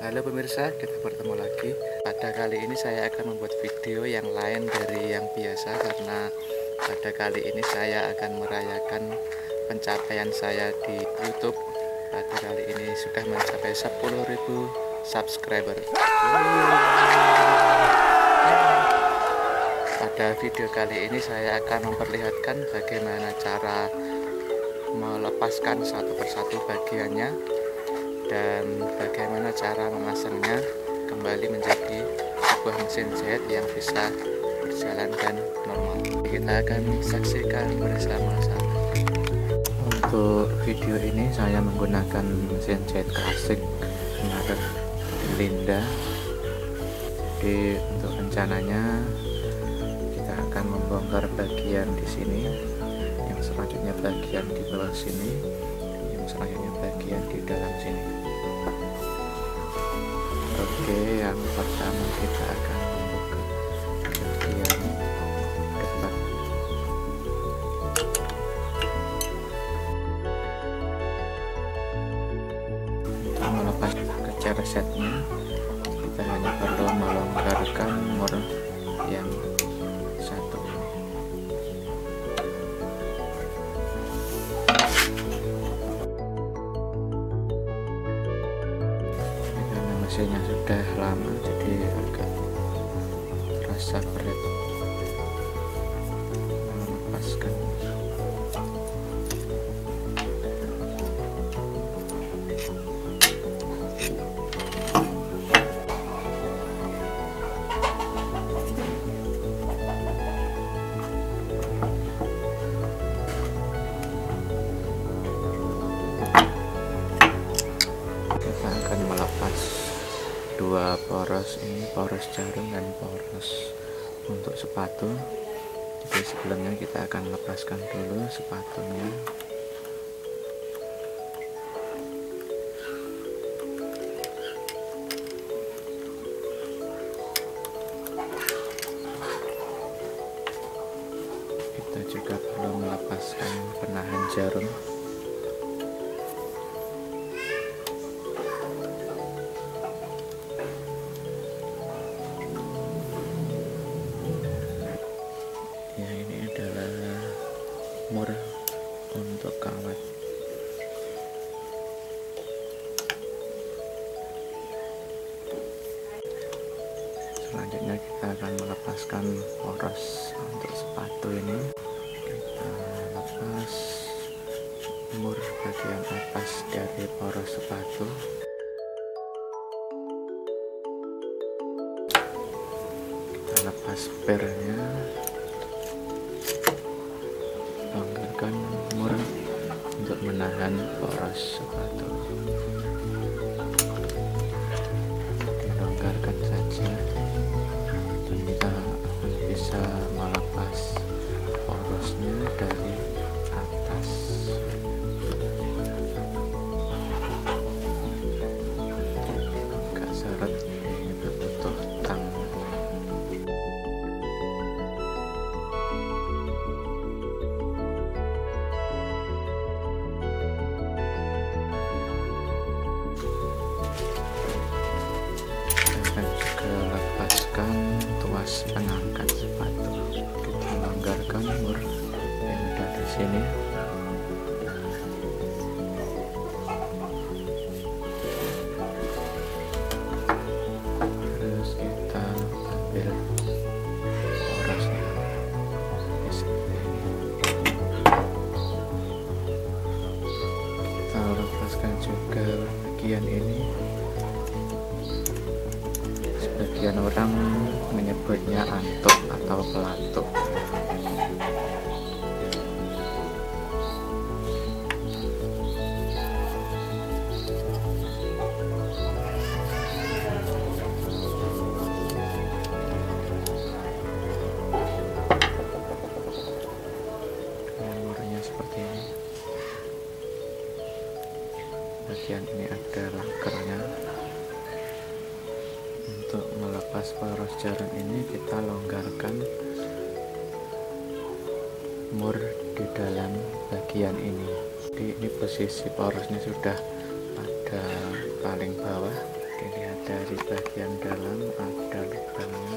Halo pemirsa, kita bertemu lagi. Pada kali ini saya akan membuat video yang lain dari yang biasa, karena pada kali ini saya akan merayakan pencapaian saya di YouTube. Pada kali ini sudah mencapai 10.000 subscriber. Pada video kali ini saya akan memperlihatkan bagaimana cara melepaskan satu persatu bagiannya dan bagaimana cara memasangnya kembali menjadi sebuah mesin jahit yang bisa berjalan dan normal. Kita akan saksikan bersama-sama. Untuk video ini saya menggunakan mesin jahit klasik merek Linda. Jadi untuk rencananya kita akan membongkar bagian di sini, yang selanjutnya bagian di bawah sini, yang selanjutnya bagian di dalam sini. Oke, yang pertama kita akan membuka bagian depan. Untuk melepas kaca resetnya, kita hanya perlu melonggarkan mur yang satu ini. Karena mesinnya sudah lama, jadi agak terasa berat melepaskan. Kita akan melepas dua poros ini, poros jarum dan poros untuk sepatu. Jadi sebelumnya kita akan lepaskan dulu sepatunya. Kita juga perlu melepaskan penahan jarum. Ya, ini adalah mur untuk kawat. Selanjutnya kita akan melepaskan poros untuk sepatu ini. Kita lepas mur bagian atas dari poros sepatu. Kita lepas pernya. Longgarkan mur untuk menahan poros sepatu. Dilonggarkan saja dan kita akan bisa melepas porosnya dari atas. Agak seret, kita butuh tang. Lepaskan tuas pengangkat sepatu. Kita longgarkan mur yang ada di sini. Terus kita ambil porosnya di sini. Kita lepaskan juga bagian ini. Sebagian orang menyebutnya antuk atau pelatuk. Murnya seperti ini. Bagian ini ada lakernya. Untuk melepas poros jarum ini kita longgarkan mur di dalam bagian ini. Jadi ini posisi porosnya sudah pada paling bawah, dilihat. dari bagian dalam ada lubangnya.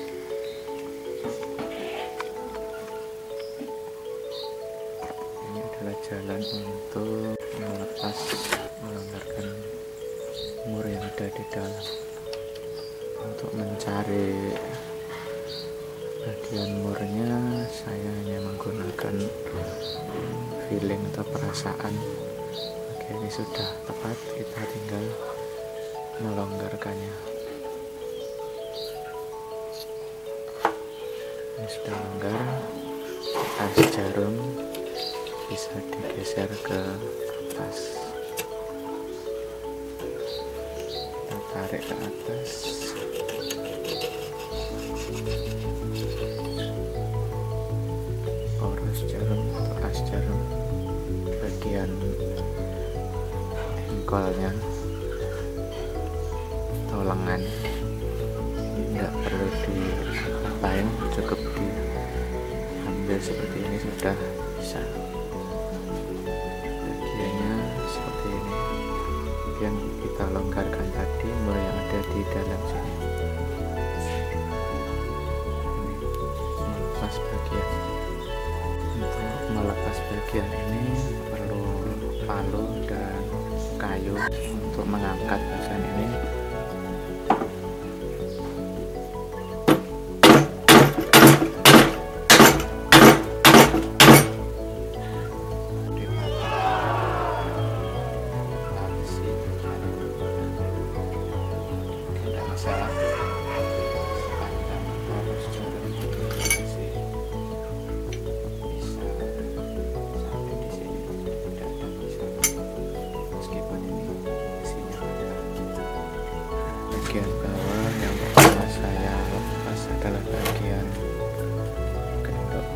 Ini adalah jalan untuk melepas, melonggarkan mur yang ada di dalam. Untuk mencari bagian murnya, saya hanya menggunakan feeling atau perasaan. Oke, ini sudah tepat, kita tinggal melonggarkannya. Ini sudah longgar. As jarum bisa digeser ke atas, kita tarik ke atas. Poros jarum atau as jarum bagian engkolnya atau lengan ini tidak perlu diapain, cukup diambil seperti ini sudah bisa. Bagiannya seperti ini yang kita longgarkan tadi, mur yang ada di dalam sini. Melepas bagian, untuk melepas bagian ini perlu palu dan kayu. Untuk mengangkat bagian ini tidak masalah. Bagian bawah yang pertama saya lepas adalah bagian gendok.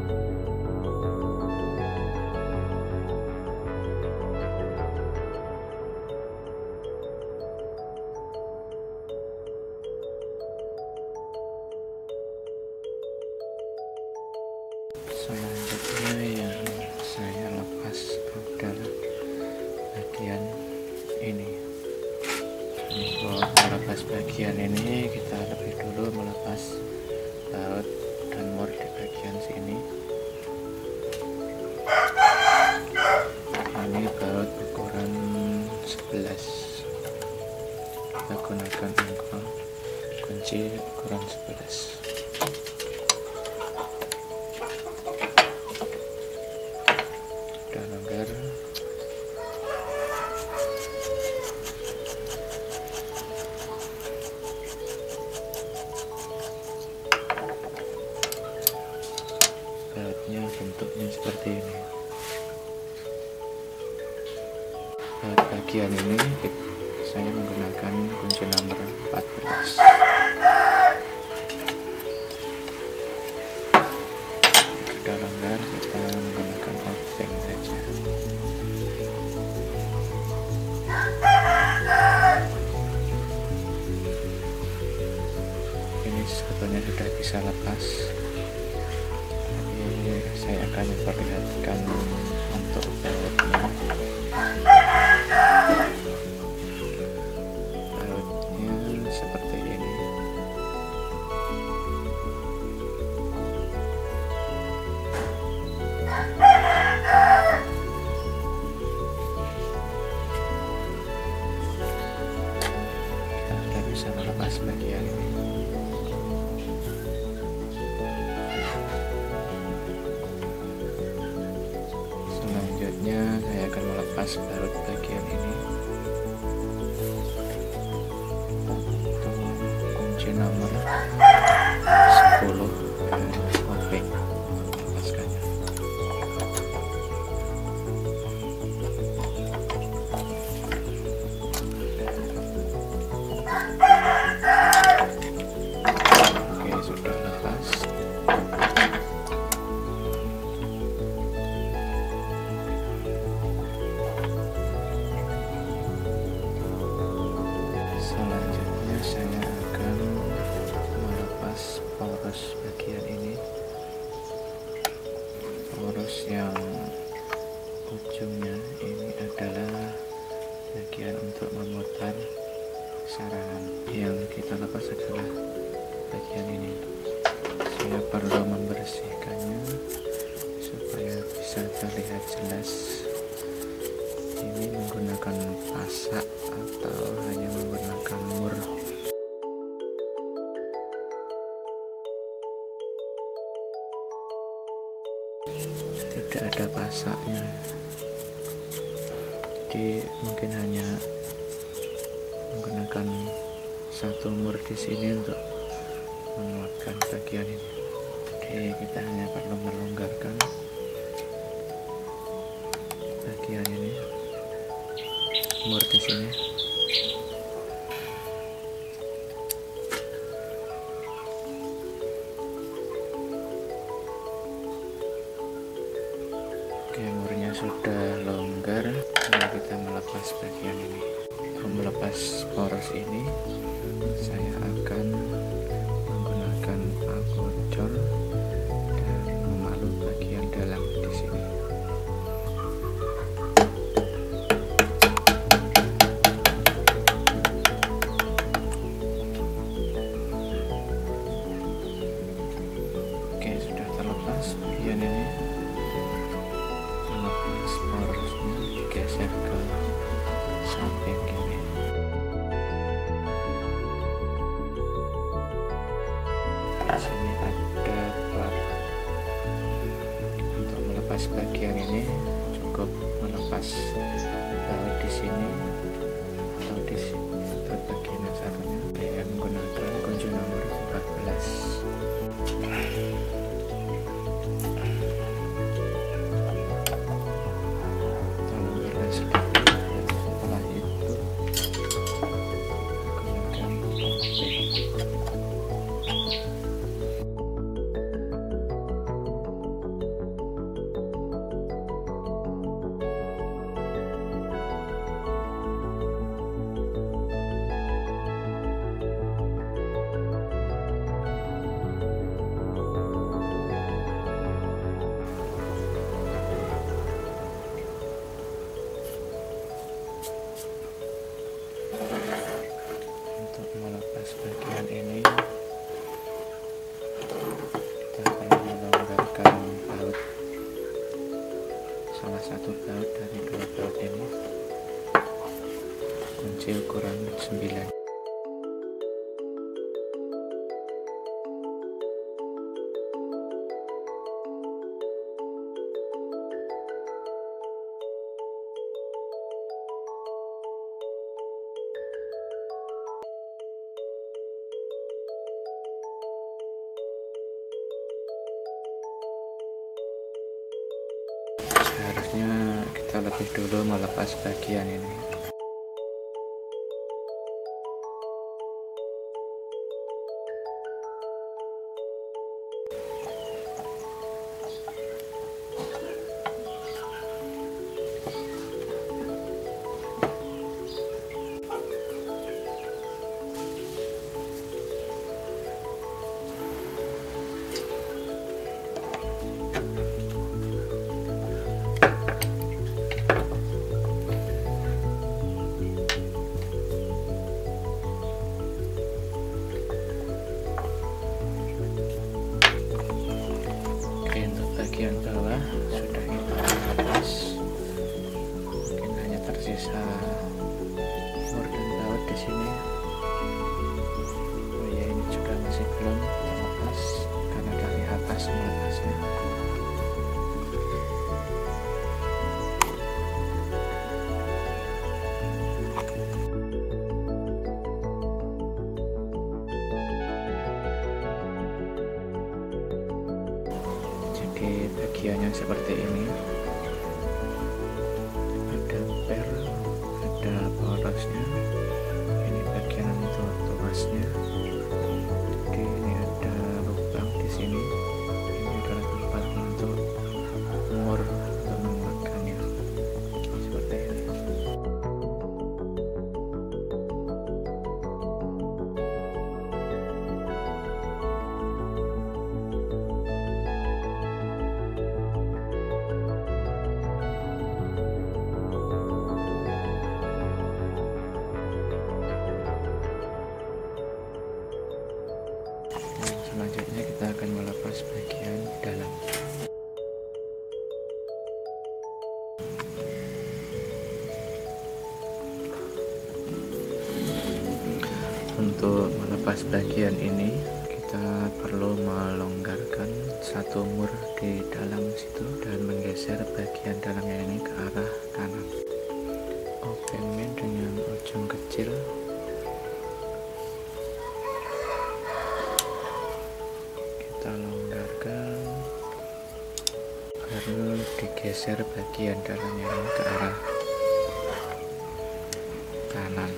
Selanjutnya yang saya lepas adalah bagian ini. Untuk melepas bagian ini, kita lebih dulu melepas baut dan mur di bagian sini. Ini baut ukuran 11, kita gunakan engkol kunci ukuran 11. Sudah longgar. Bautnya bentuknya seperti ini. Baut bagian ini saya menggunakan kunci nomor 14. Sudah longgar, kita menggunakan obeng saja. Ini sebetulnya sudah bisa lepas. Saya akan memperlihatkan untuk bautnya. Bautnya seperti ini. Kita sudah bisa melepas bagian ini. Selanjutnya saya akan melepas baut bagian ini. Kunci nomor 10 dan obeng, lepaskannya. Oke, sudah lepas. Selanjutnya saya akan melepas poros pemasaran. Yang kita lepas adalah bagian ini. Saya perlu membersihkannya supaya bisa terlihat jelas. Ini menggunakan pasak atau hanya menggunakan mur. Tidak ada pasaknya, jadi mungkin hanya menggunakan satu mur di sini untuk menguatkan bagian ini. Oke, kita hanya perlu melonggarkan bagian ini, mur di sini. Oke, murnya sudah longgar. Nah, kita melepas bagian ini. Untuk melepas poros ini, saya akan menggunakan pagocor dan memalu bagian dalam di sini. Oke, sudah terlepas bagian ini. Melepas porosnya, digeser ke samping kiri. Di sini ada plat. Untuk melepas bagian ini cukup melepas baut di sini atau di sini atau bagian yang satunya. Saya menggunakan kunci nomor 14. Melepas bagian ini, kita perlu melonggarkan baut, salah satu baut dari dua baut ini, kunci ukuran 9. Seharusnya kita lebih dulu melepas bagian ini. Bagian bawah sudah kita lepas, mungkin hanya tersisa mur dan baut di sini. Oh ya, ini juga masih belum terlepas karena dari atas melepasnya. Jadi bagiannya seperti ini, ada per, ada porosnya, ini bagian untuk tuasnya. Oke, ini ada lubang di sini, ini adalah tempat untuk mur untuk menguatkannya, seperti ini. Selanjutnya kita akan melepas bagian dalam. Untuk melepas bagian ini kita perlu melonggarkan satu mur di dalam situ dan menggeser bagian dalamnya ini ke arah kanan. Open main dengan ujung kecil. Kita longgarkan baru digeser bagian dalamnya ini ke arah kanan.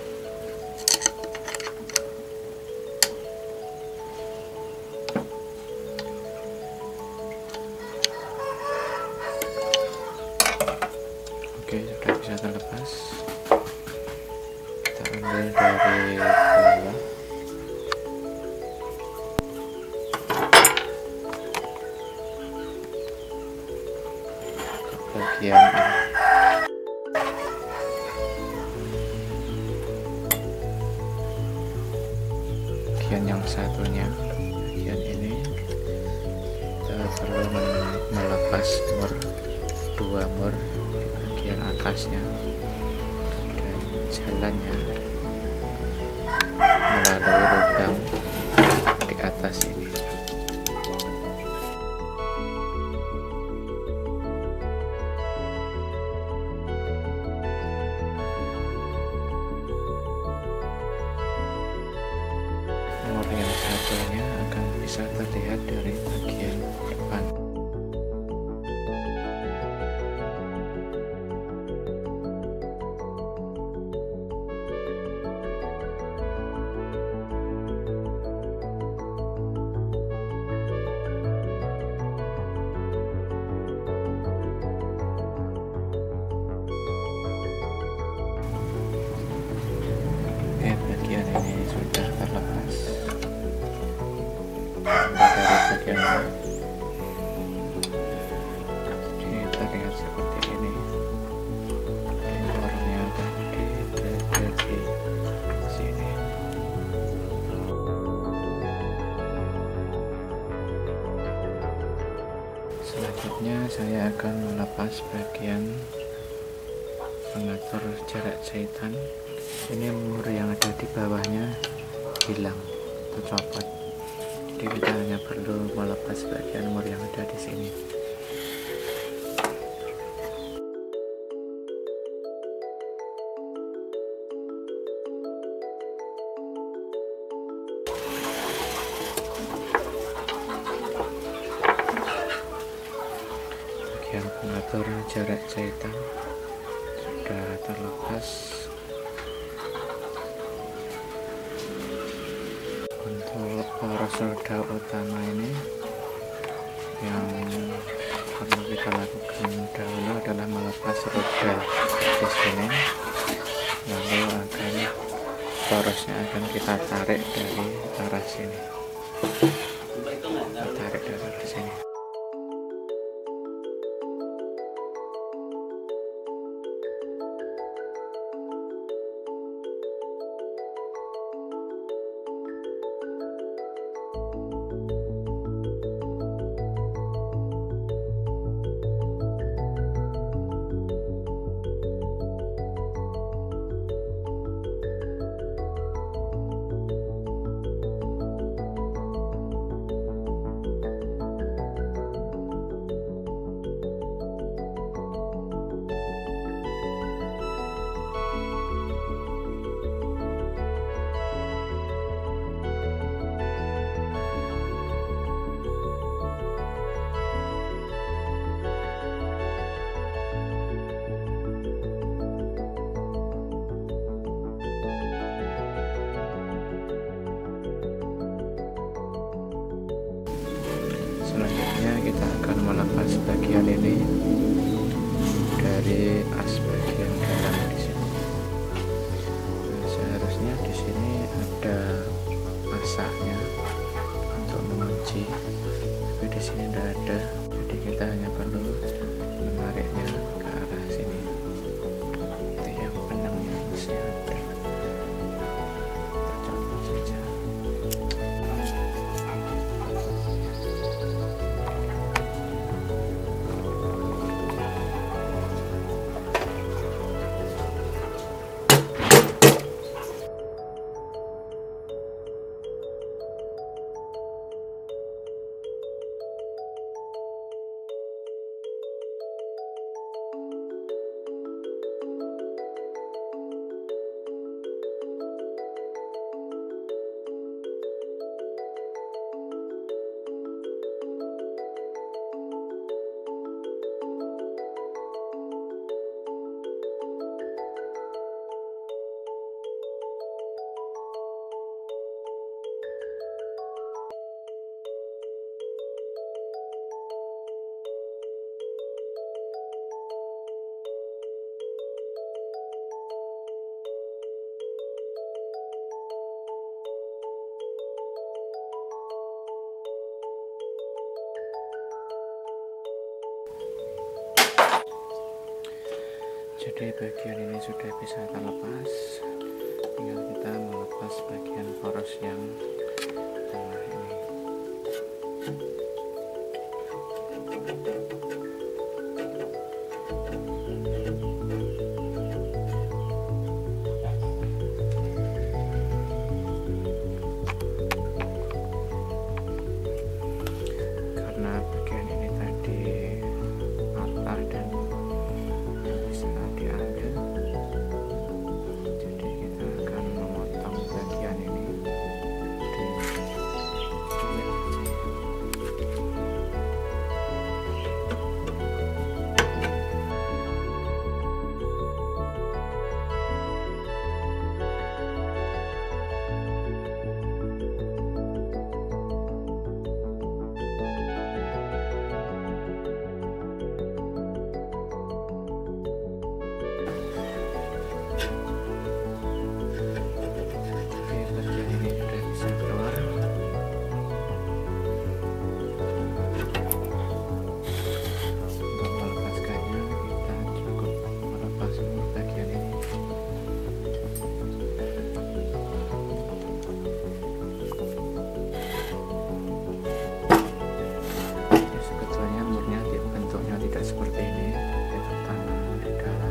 Oke, sudah bisa terlepas. Kita ambil dari bawah. Bagian ini. Bagian yang satunya, bagian ini kita perlu melepas mur, 2 mur di bagian atasnya dan jalannya melalui lubang di atas ini. Mur yang satunya akan bisa terlihat dari bagian depan. Bagian ini sudah terlepas dari bagian ini terlihat seperti ini. Warnanya berada di sini. Selanjutnya saya akan melepas bagian pengatur jarak jahitan. Ini mur yang ada di bawahnya hilang atau copot, jadi kita hanya perlu melepas bagian mur yang ada di sini. Bagian pengatur jarak jahitan sudah terlepas. Untuk poros roda utama ini yang perlu kita lakukan dahulu adalah melepas roda di sini, lalu porosnya akan kita tarik dari arah sini. Kita tarik dari arah sini. Selanjutnya kita akan melepas bagian ini dari as bagian dalam di sini. Nah, seharusnya di sini ada pasahnya untuk mengunci, tapi di sini tidak ada. Jadi kita hanya perlu menariknya ke arah sini. Itu yang benangnya masih ada. Kita coba saja. Jadi bagian ini sudah bisa terlepas, tinggal kita melepas bagian poros yang tengah ini. Karena bagian ini tadi patah dan bisa diambil, jadi kita akan memotong bagian ini seperti ini, kita tanam di dalam.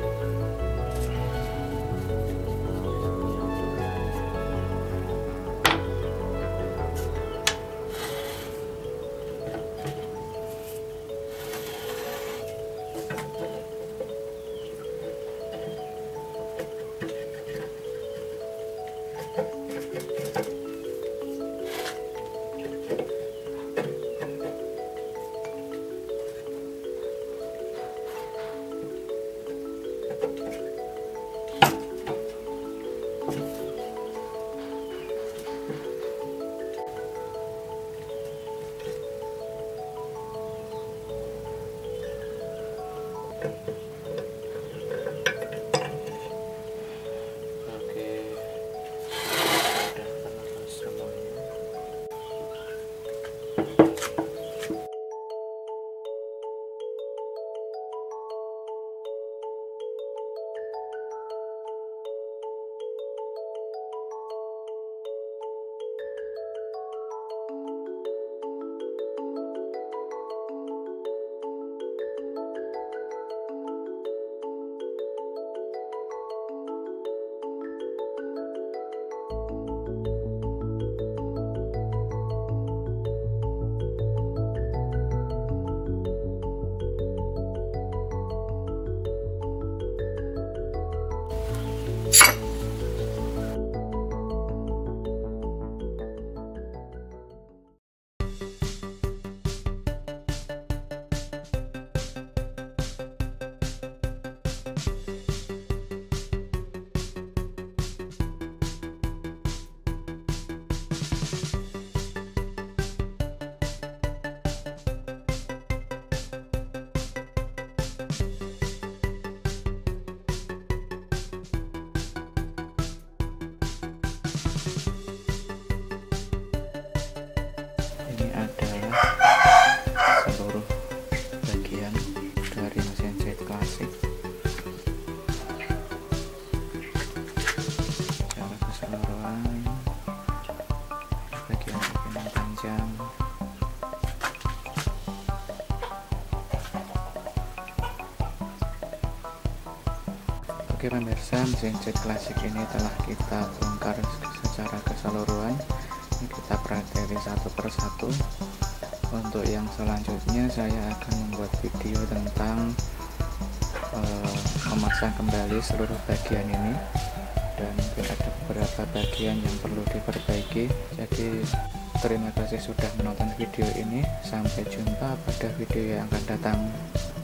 Ini adalah seluruh bagian dari mesin jahit klasik. Secara keseluruhan, bagian-bagian panjang. Oke pemirsa, mesin jahit klasik ini telah kita bongkar secara keseluruhan. Kita pelajari satu persatu. Untuk yang selanjutnya saya akan membuat video tentang memasang kembali seluruh bagian ini, dan mungkin ada beberapa bagian yang perlu diperbaiki. Jadi terima kasih sudah menonton video ini, sampai jumpa pada video yang akan datang.